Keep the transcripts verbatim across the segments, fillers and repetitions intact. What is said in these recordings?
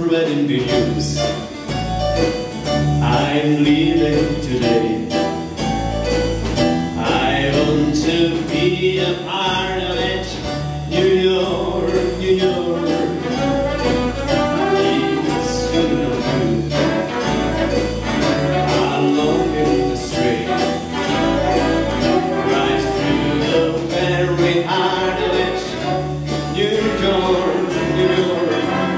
spreading the news. I'm leaving today. I want to be a part of it. New York, New York. It's soon or soon. I'm longing to stray right through the very heart of it. New York, New York.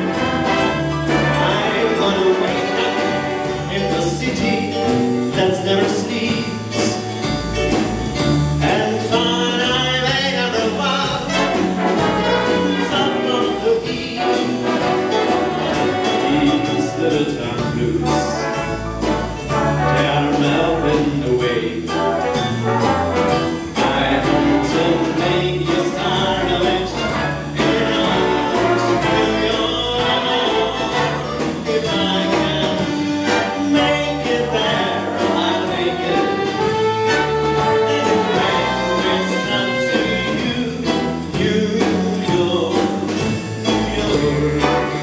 I wanna wake up in the city that never sleeps and find I made out of love. Some of the heat, these little town blues, they are melting away. I want to make you start of it. New York, New York.